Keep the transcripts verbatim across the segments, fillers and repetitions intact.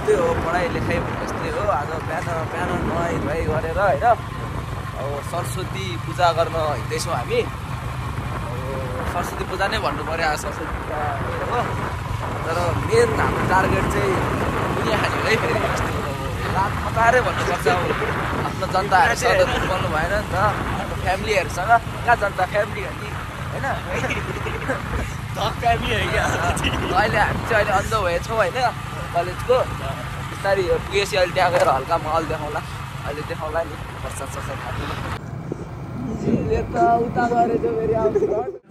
यस्तै हो पढाइ लेखाइ यस्तै हो आज बिहान बिहान नुहाइ धुवाइ गरेर होइन अब सरस्वती पूजा गर्न हिँड्दैछौँ हामी। अब सरस्वती पूजा नै भन्नु पऱ्यो आज सरस्वती पूजा हो तर मेन हाम्रो टार्गेट चाहिँ दुनियाँ खाने है फेरि यस्तो रात मतारै भन्नुपर्छ। अब आफ्नो जनताहरूसँग त दुख्नु भएन नि त आफ्नो फ्यामिलीहरूसँग कहाँ जनता फ्यामिली हो नि होइन फ्यामिली हो क्या। अहिले हामी चाहिँ अहिले अन्ध भएछौँ होइन कलेजको बिस्तारै पुगेपछि अहिले त्यहाँ गएर हल्का महल देखाउँला अहिले देखाउँला नि प्रसाद ससाद खानु उता गएर चाहिँ फेरि आउँछ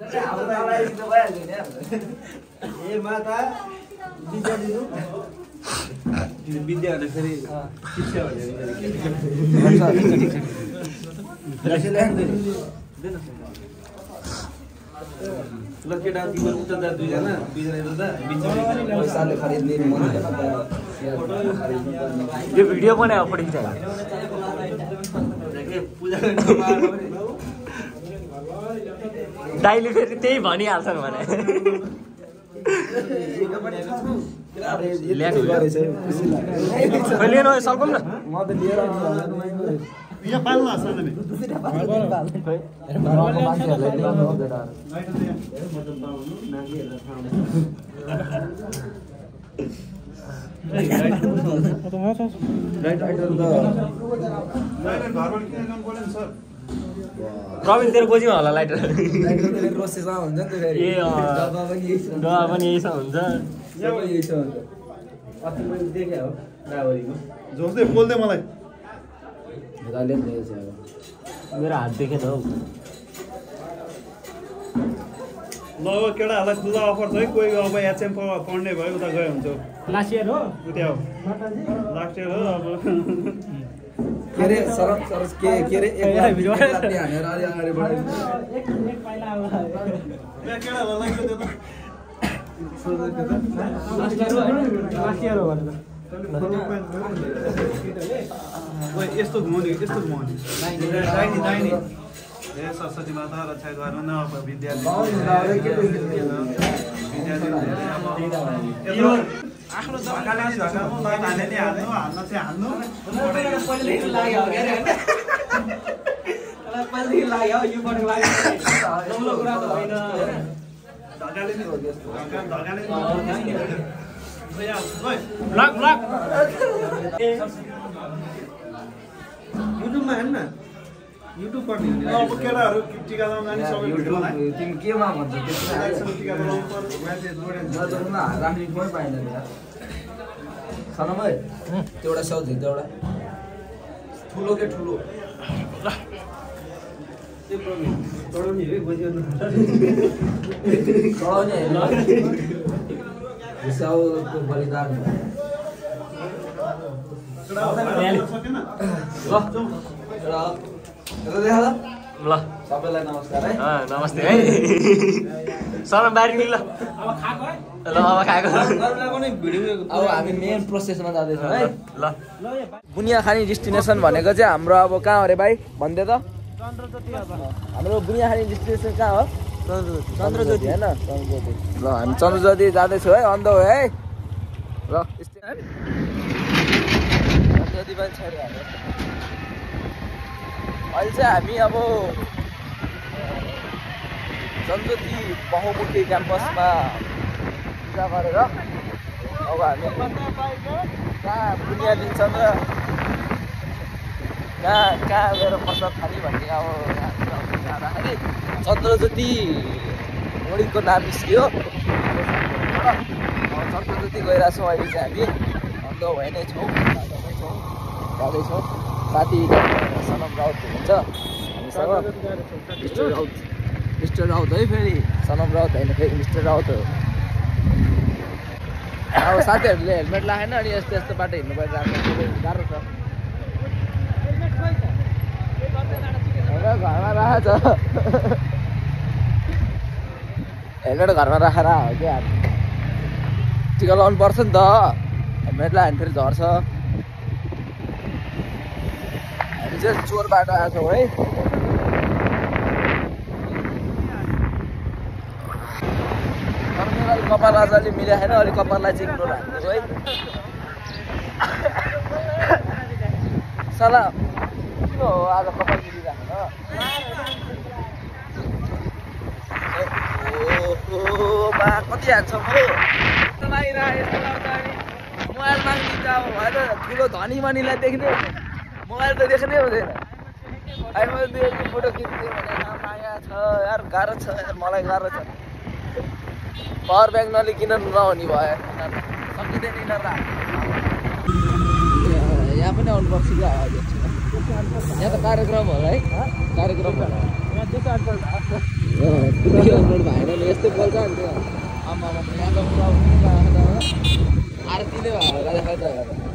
ए माता विद्या दिनु विद्या भन्दाखेरि शिक्षा ल केटा तिम्रो उता दुईजना दुईजना पैसाले खरिद्ने यो भिडियो बनायो पढिन्छ दाइले फेरि त्यही भनिहाल्छन् भने लिएन सल्कौँ न म त लिएर यहाँ पाल्नु आसान प्रवीण तेरो खोजिमा होला लाइटर ए डवा पनि यही छ हुन्छ जोस्दै बोल्दै मलाई मेरो हात देखेन हौ ल अब केटाहरूलाई खुल्ला अफर छ है कोही अब एचएम पढ्ने भयो उता गयो हुन्छ लास्ट इयर हो उता हो लास्ट इयर हो अब के अरे सरस सरस के के अरे एक लाख हानेर अलि अगाडि बढाइदिनु केटाहरूलाई लाग्यो त्यो त लास्ट इयर हो लास्ट इयर हो भनेर यस्तो घुमाउने यस्तो घुमाउने दाहिने दाहिने हे सरस्वती माता रक्षा गर्नु न अब विद्यार्थी आफ्नो झकाले झकाल्नु हाल्ने नि हाल्नु हाल्न चाहिँ हाल्नु पहिलेदेखि लाग्यो अरे हैन मलाई पहिलेदेखि लाग्यो यो पटक लाग्यो नौलो कुरा त होइन झकाले नि हो त्यस्तो झकाले नि ब्लक ब्लक युट्युबमा हेर्न युट्युब पढ्ने अब केटाहरू टिका लगाउन जाने सबै भिडियो तिमी केमा भन्छ त्यसमा टिका लगाउनु पर्छ नजरमा राख्ने कोही पाइँदैन सनमै एउटा साउ झिक्दा एउटा ठुलो के ठुलो त्यो प्रब्लम चढाउने है बजिनु चढाउने होइन साउको बलिदान ल सबैलाई नमस्कार है नमस्ते है सर बारी नि ल अब खाएको है ल अब खाएको अब हामी मेन प्रोसेसमा जाँदैछौँ है ल बुनिया खानी डेस्टिनेसन भनेको चाहिँ हाम्रो अब कहाँ हो रे भाइ भनिदिए त हाम्रो बुनिया खानी डेस्टिनेसन कहाँ हो चन्द्रज्योति होइन चन्द्रज्योति ल हामी चन्द्रज्योति जाँदैछौँ है अन्त हो है ल चन्द्रज्योति पनि छैन अहिले चाहिँ हामी अब चन्द्रज्योति बहुमुखी क्याम्पसमा पूजा गरेर अब हामी कहाँ बुनिया दिन्छन् र कहाँ कहाँ गएर प्रसाद खाने भन्ने अब जाँदाखेरि चन्द्रज्योति होडीको नाम निस्कियो चन्द्रज्योति गइरहेको छौँ अहिले चाहिँ हामी अन्त भइ नै छौँ जाँदैछौँ साथी सनम राउत हुनुहुन्छ हामीसँग मिस्टर राउत मिस्टर राउत है फेरि सनम राउत होइन फेरि मिस्टर राउत हो अब साथीहरूले हेलमेट लगाएन अनि यस्तो यस्तो बाटो हिँड्नु परिरहेको गाह्रो छ घरमा राखेको छ हेलमेट घरमा राखेर हो क्या टिका लगाउनु पर्छ नि त हेलमेट लगायो भने फेरि झर्छ हामी चाहिँ चोर बाटो आएको छौँ है तर मेरो अलिक कपाल अझ अलिक मिलाएन अलिक कपाललाई चाहिँ इग्नोर हालिदिएको है साला किन हो आज कपाल मिलिरहेको ओहो बा कति हान्छ म मोबाइल माग्दिन्छ अब भएर ठुलो धनी मनीलाई देख्ने मोबाइल त देख्नै हुँदैन आइफोन दिएको फोटो खिच्ने भने माया छ यार गाह्रो छ यार मलाई गाह्रो छ पावर ब्याङ्क नलिकन नहुने भयो सकिँदैन यिनीहरू यहाँ पनि आउनुपर्छ कि आवाज यहाँ त कार्यक्रम होला है कार्यक्रम होला भाइरल यस्तै बोल्छ नि त्यो आमा यहाँको आरती नै भयो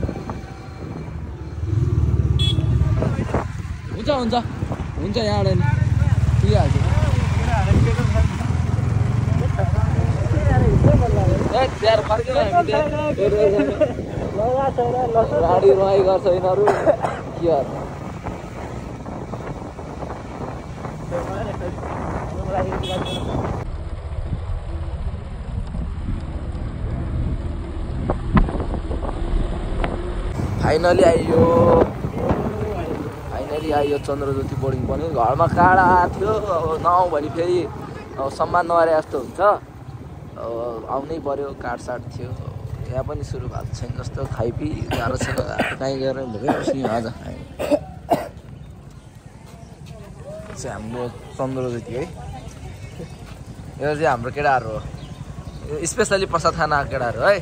हुन्छ हुन्छ हुन्छ यहाँबाट नि पुगिहाल्छ त्यहाँ फर्केर गाडी रुवाई गर्छ यिनीहरू के गर्छ फाइनली आइयो फाइनली आइयो चन्द्रज्योति बोर्डिङ पनि घरमा काँडा थियो अब नआउँ भने फेरि अब सम्मान नगरे जस्तो हुन्छ अब आउनै पर्यो काटसाट थियो यहाँ पनि सुरु भएको छैन जस्तो खाइपी गाह्रो छैन कहीँ गएर बस्ने आज चाहिँ हाम्रो चन्द्रज्योति है यो चाहिँ हाम्रो केटाहरू हो स्पेसली प्रसाद खाना केटाहरू है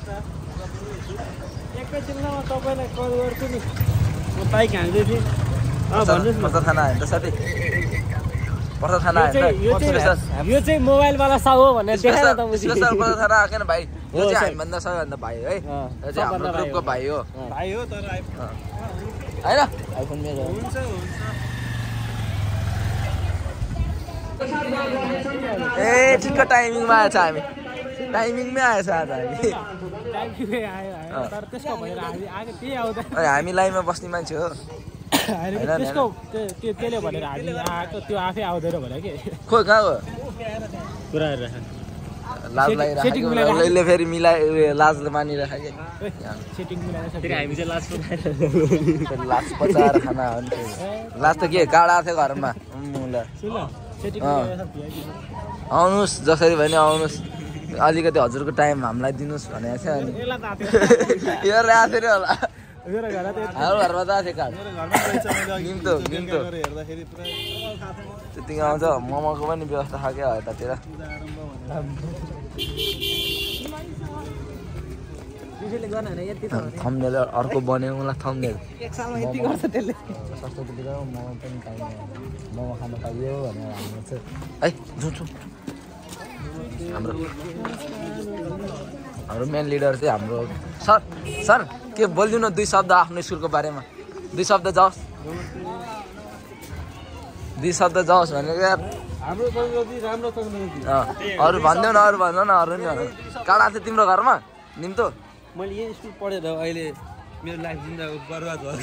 तपाईँलाई कल गर्छु नि म बाइक हाल्दै थिएँ प्रसाद खाना हाल्छ साथी प्रसाद खाना हाल्छ यो चाहिँ मोबाइलवाला साउ हो भनेर देखाएर त स्पेसल प्रसाद खाना आएन भाइ यो चाहिँ हामीभन्दा सबैभन्दा भाइ है यो चाहिँ हाम्रो ग्रुपको भाइ हो भाइ हो तर होइन आइफोन मेरो हुन्छ ए ठिक्क टाइमिङमा आएछ हामी टाइमिङमै आएछ आज हामी हामी लाइनमा बस्ने मान्छे हो त्यसले भनेर हामी आएको त्यो आफै आउँदैन भने कि खोइ कहाँ हो पुऱ्याएर लाज लागिरहेको फेरि मिलाइ लाज मानिरहेको हामी चाहिँ लाज लाज पचाएर खाना हो नि लाज त के काँडा थियो घरमा आउनुहोस् जसरी भने आउनुहोस् अलिकति हजुरको टाइम हामीलाई दिनुहोस् भनेको छ अनि यो आएको थियो होला हाम्रो घरमा त आएको थियो कार्ड निम्तो निम्तो त्यतिकै आउँछ मोमोको पनि व्यवस्था खायो क्या यतातिर थम्नेल अर्को बन्यो मलाई थम्नेल सरस्वतीतिर मोमो पनि पाइयो मोमो खानु पाइयो भनेर हाम्रो चाहिँ है जुन्छु हाम्रो हाम्रो मेन लिडर चाहिँ हाम्रो सर सर के बोलिदिनु न दुई शब्द आफ्नो स्कुलको बारेमा दुई शब्द जाओस् दुई शब्द जाओस् भनेको यार हाम्रो चन्द्रज्योति राम्रो चन्द्रज्योति अरू भन्देऊ न अरू भन्नु न अरू नि भन्नु काँडा थियो तिम्रो घरमा निम्तो मैले यही स्कुल पढेर अहिले मेरो लाइफ जिन्दगी बर्बाद भयो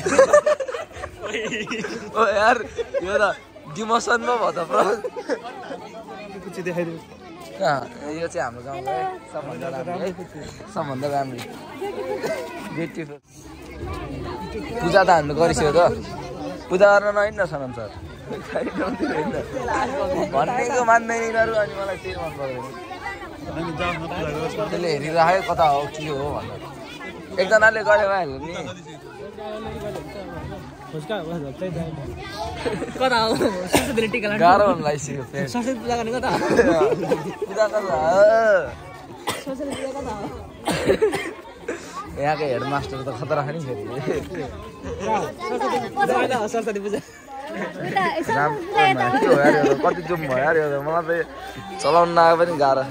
ओ यार यो त डिमोसनमा भयो त पुरा देखाइदिनु यो चाहिँ हाम्रो गाउँको है सबभन्दा राम्रो है सबभन्दा राम्रो ब्युटिफुल पूजा त हामीले गरिसक्यो त पूजा गर्न नहिँड्न न सनम सर भनेको मान्दैन यिनीहरू अनि मलाई त्यही मन पर्दैन त्यसले हेरिराख्यो कता हो के हो भनेर एकजनाले गरे भइहाल्यो नि गाह्रो हुन लागिसक्यो यहाँको हेडमास्टर त खतरा नि फेरि के हो यार कति जुम भयो यार यो मलाई त चलाउनु नआए पनि गाह्रो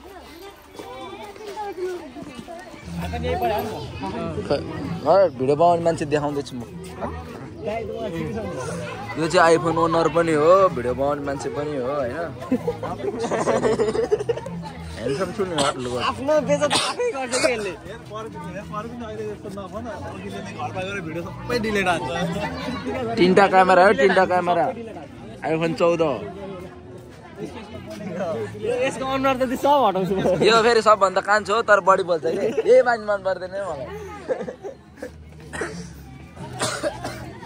भिडियो बनाउने मान्छे देखाउँदैछु म यो चाहिँ आइफोन ओनर पनि हो भिडियो बनाउने मान्छे पनि हो होइन ह्यान्डसम छु नि आफ्नो बेइज्जत आफै गर्छ के यसले तीनटा क्यामेरा हो तीनटा क्यामेरा आइफोन चौध यसको अनुहार त सब हटाउँछु यो फेरि सबभन्दा कान्छो हो तर बढी बोल्छ कि यही मान्छे मन पर्दैन मलाई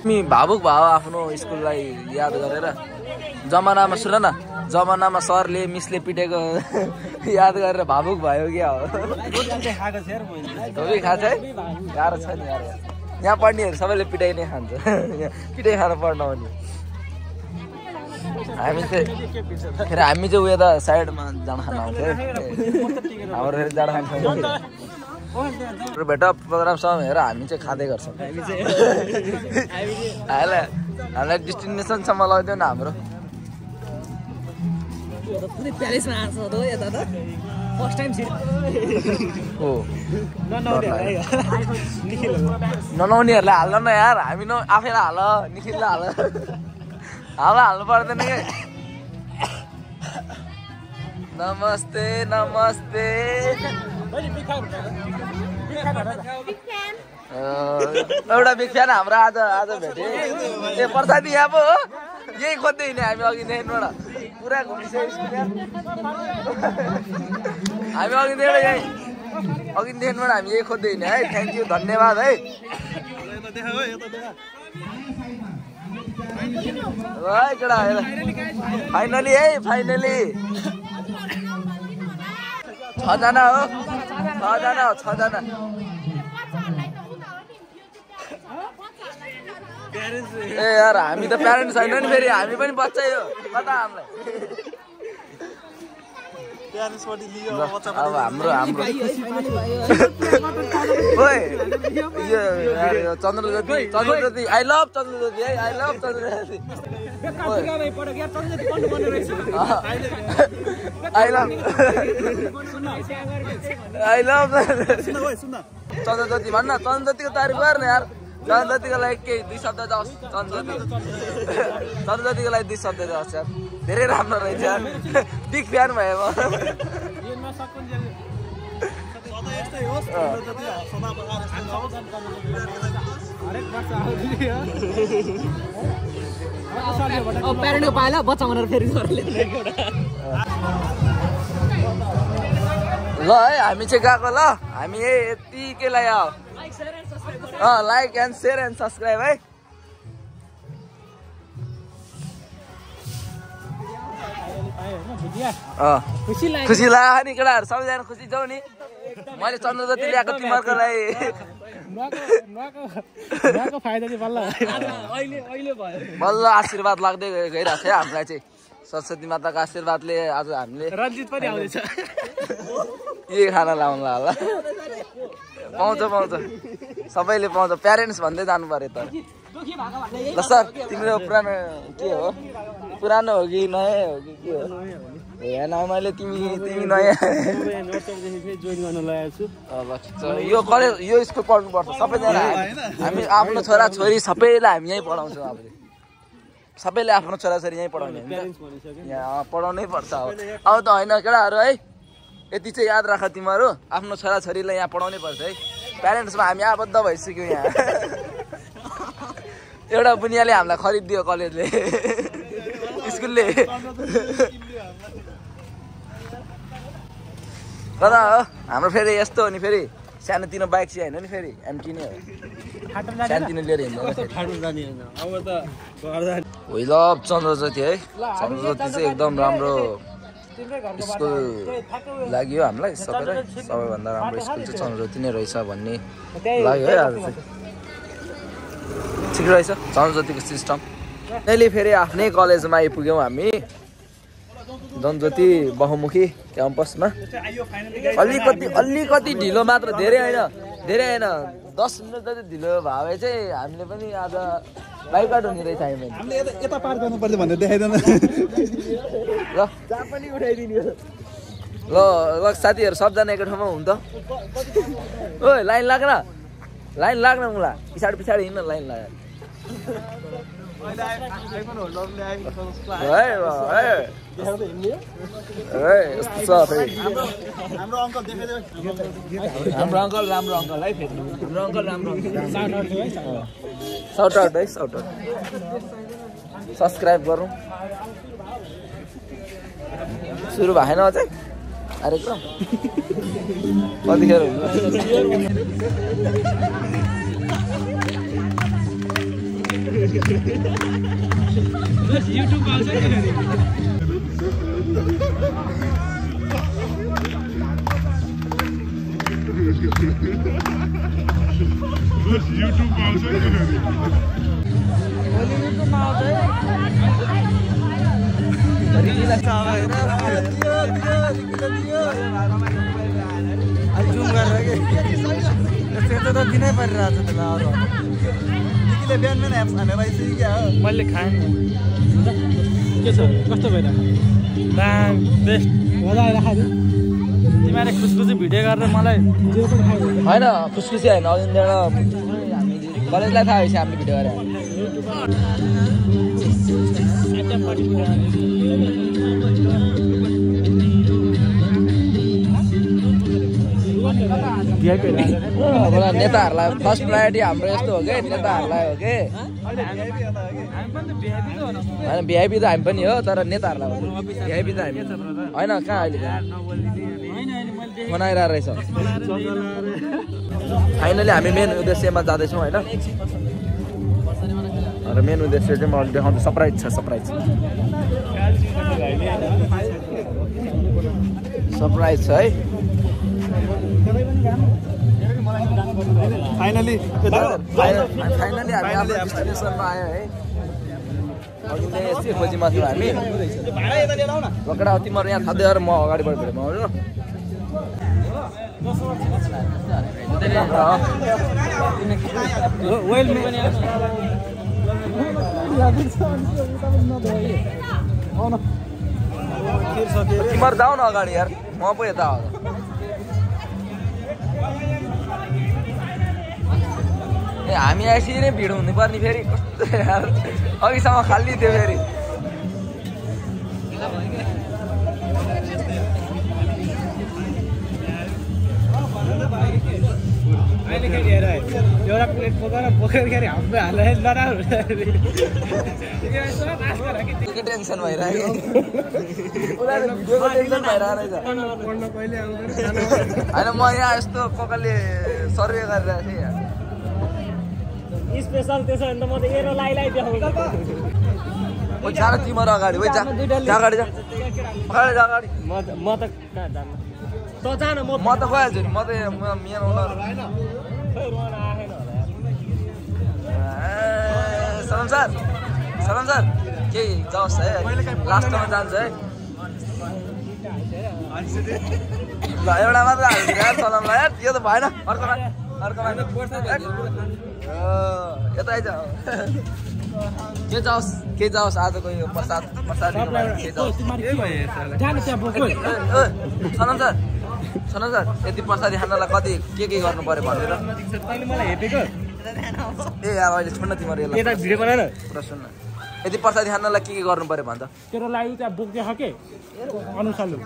तिमी भावुक भाव आफ्नो स्कुललाई याद गरेर जमानामा सुन न जमानामा सरले मिसले पिटेको याद गरेर भावुक भयो क्या हो धोबी खान्छ है गाह्रो छ नि यार यहाँ पढ्नेहरू सबैले पिटाइ नै खान्छ पिटाइ खानु पर्न हो नि हामी चाहिँ फेरि हामी चाहिँ उयो त साइडमा जाँड खान आउँथ्यो हाम्रो फेरि जाँड खान्छ भेट प्रोग्रामसँग हेर हामी चाहिँ खाँदै गर्छौँ हामीलाई हामीलाई डेस्टिनेसनसम्म लगिदियो न हाम्रो ननाउनेहरूलाई हाल्न न यार हामी न आफैलाई हाल निखिललाई हाल हाल हाल्नु पर्दैन कि नमस्ते नमस्ते एउटा बिग फ्यान हाम्रो आज आज भेटे ए प्रसादी यहाँ पो हो यही खोज्दै हिँड्यो हामी अघिदेखिबाट पुरा घुमिसक्यो हामी अघिदेखिबाट यही अघिदेखिबाट हामी यही खोज्दै हिँड्यो है थ्याङ्क यू धन्यवाद है केटा फाइनली है फाइनली छजना हो छजना हो छजना ए यार हामी त प्यारेन्ट्स छैन नि फेरि हामी पनि बच्चै हो कता हामीलाई अब हाम्रो हाम्रो यो चन्द्रज्योति चन्द्रज्योति आई लभ चन्द्रज्योति है I love Chandrajyoti I love I love Chandrajyoti भन्न चन्द्रज्योतिको तारिफ गर्ने यार चन्द्रज्योतिको लागि केही दुई शब्द जाओस् चन्द्रज्योति चन्द्रज्योतिको लागि दुई शब्द जाओस् यार धेरै राम्रो रहेछ यार बिग फ्यान भयो म प्यारेन्टको पाएला बच्चा भनेर फेरि ल है हामी चाहिँ गएको ल हामी यतिकैलाई अँ like and share and subscribe है खुसी लाग्यो नि केटाहरू सबैजना खुसी छौ नि मैले चन्द्रज्योति ल्याएको तिमीहरूको लागि बल्ल आशीर्वाद लाग्दै गइरहेको छ हामीलाई चाहिँ सरस्वती माताको आशीर्वादले आज हामीले रञ्जित पनि आउँदैछ यही खाना लाउँला होला पाउँछ पाउँछ सबैले पाउँछ प्यारेन्ट्स भन्दै जानु पर्यो त ल सर तिम्रो पुरानो के हो पुरानो हो कि नयाँ हो कि के हो हेर मैले तिमी तिमी नयाँ यो कलेज यो स्कुल पढ्नुपर्छ सबैजना हामी आफ्नो छोरा छोरी सबैलाई हामी यहीँ पढाउँछौँ अब सबैले आफ्नो छोराछोरी यहीँ पढाउने यहाँ पढाउनै पर्छ अब अब त होइन केटाहरू है यति चाहिँ याद राख तिमीहरू आफ्नो छोराछोरीलाई यहाँ पढाउनै पर्छ है प्यारेन्ट्समा हामी आबद्ध भइसक्यौँ यहाँ एउटा बुनियाले हामीलाई खरिदियो कलेजले स्कुलले कता हो हाम्रो फेरि यस्तो हो नि फेरि सानोतिनो बाइक चाहिँ होइन नि फेरि एमटी नै हो सानोतिनो लिएर हिँड्दैन लभ चन्द्रज्योति है चन्द्रज्योति चाहिँ एकदम राम्रो स्कुल लाग्यो हामीलाई सबैलाई सबैभन्दा राम्रो स्कुल चाहिँ चन्द्रज्योति नै रहेछ भन्ने लाग्यो है आज चाहिँ ठिक रहेछ चन्द्रज्योतिको सिस्टम अहिले फेरि आफ्नै कलेजमा आइपुग्यौँ हामी जनज्योति बहुमुखी क्याम्पसमा अलिकति अलिकति ढिलो मात्र धेरै होइन धेरै होइन दस मिनट जति ढिलो भयो भने चाहिँ हामीले पनि आज बाइकआउट हुने रहेछ हामीले यता पार गर्नुपर्छ भनेर देखाइदिनु ल जहाँ पनि उठाइदिनु ल ल साथीहरू सबजना एकै ठाउँमा हुन् त ओ लाइन लाग्न लाइन लाग्न मुला पछाडि पछाडि हिँड्न लाइन लाग्यो हाम्रो अङ्कल देखाइदियो हाम्रो अङ्कल राम्रो अङ्कल है फेरि हाम्रो अङ्कल राम्रो साउट आउट है साउट आउट सब्सक्राइब गरौँ सुरु भएन अझै कार्यक्रम कतिखेर हुन्छ युट्युब आउँछ नि युट्युब आउँछ युट्युबमा आउँछ जुम गरेर के सेतो त दिनै परिरहेको छ त्यसलाई अरू दिदीले बिहान बिहान एप्स हानेर आइसक्यो क्या हो मैले खाएँ के छ कस्तो भइरहेको दाम बेस्ट मजा आइरहेको तिमीले खुसखुसी भिडियो गरेर मलाई होइन खुसखुसी होइन अघि हामी कलेजलाई थाहा भएपछि हामीले भिडियो गरेर नेताहरूलाई फर्स्ट प्रायोरिटी हाम्रो यस्तो हो कि नेताहरूलाई हो कि होइन भिआइपी त हामी पनि हो तर नेताहरूलाई हो भिआइपी त हामी होइन कहाँ अहिले बनाइरहेको रहेछ फाइनली हामी मेन उद्देश्यमा जाँदैछौँ होइन र मेन उद्देश्य चाहिँ म अलिक देखाउँछु सरप्राइज छ सरप्राइज सरप्राइज छ है फाइनली फाइनली हामी आफ्नो डेस्टिनेसनमा आयो है अघि नै यस्तै खोजीमा थियौँ हामी लकडा तिमीहरू यहाँ थाहा दिएर म अगाडिबाट भिडियोमा आउनु तिमीहरू जाऊ न अगाडि यार म पो यता हो ए हामी यसरी नै भिड हुनु पर्ने फेरि कस्तो यार अघिसम्म खाली थियो फेरि अहिले के लिएर एउटा प्लेट बोकेर बोकेर खेरि हाम्रो हालेर लडाउ के टेन्सन भइरहेको उनीहरू भिडियोको टेन्सन भइरहेको रहेछ होइन म यहाँ यस्तो कोकले सर्वे गरिरहेको थिएँ यहाँ स्पेशल त्यसो भने त म त एरो लाइ लाइ देखाउँछु ओ जा न तिम्रो अगाडि ओइ जा जा अगाडि जा अगाडि जा अगाडि म म त कहाँ जान्न त जान म म त गइहाल्छु नि म त मेन ओनर सलाम सर सलाम सर केही जाओस् है लास्टमा जान्छ है ल एउटा मात्र हालिदिनु यार सलामलाई यार यो त भएन अर्कोमा अर्कोमा यता आइज के जाओस् के जाओस् आजको यो प्रसाद प्रसाद के जाओस् सनम सर सनम सर यति प्रसादी खानलाई कति के के गर्नु पर्यो भनेर मलाई हेपेको ए यार अहिले छोड्न तिमीहरू यसलाई यता भिडियो बनाएर पुरा सुन्न यति प्रसादी खानलाई के के गर्नु पर्यो भन्छ तेरो लागि त्यहाँ बोक्दै खाके अनुसारले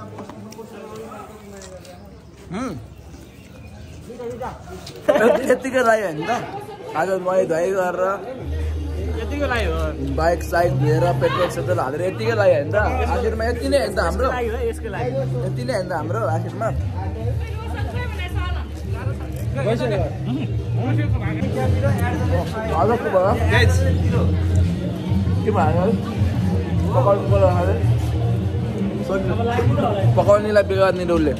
यतिकै लाग्यो होइन त आज नुहाइ धुवाइ गरेर यतिको लाग्यो बाइक साइक धुएर पेट्रोल सेट्रोल हालेर यतिकै लाग्यो होइन त आखिरमा यति नै होइन त हाम्रो यसको लागि यति नै होइन त हाम्रो आखिरमा हजुर भयो के भयो पकाउनु पर्यो पकाउनेलाई बिगार्ने उसले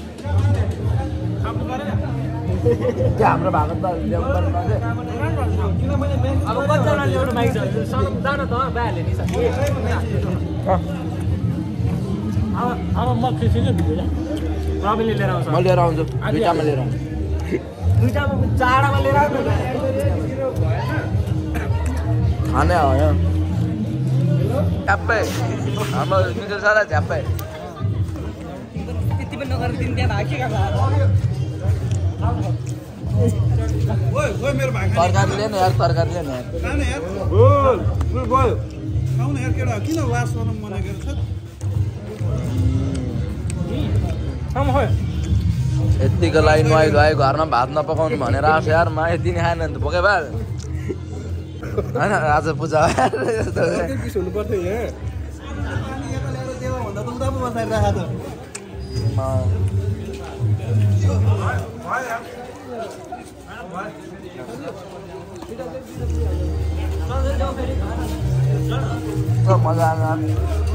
त्यो हाम्रो भएको त ल्याउनु पर्ने अब कतिजना ल्याउनु बाइक छ जान त बाले नि अब अब म खिच्छु भिडियो प्रवीणले लिएर आउँछ म लिएर आउँछु दुईटामा लिएर आउँछु दुईटामा चारवटा लिएर आउँछ खाने हो यहाँ झ्याप्पै हाम्रो मिठो छ र झ्याप्पै त्यति पनि नगरेर तिमी त्यहाँ भागेका तरकारी लिएन यार तरकारी लिएन यार किन लास्ट गर्नु मनाएको छ यतिको लागि नुहाइ धुवाइ घरमा भात नपकाउनु भनेर आएको छ यार मा यति नै खाएन भने त बोके भए होइन आज पूजा हुनु पर्थ्यो यहाँ भन्दा त उता पो बसाइरहेको ल मजा आएगा।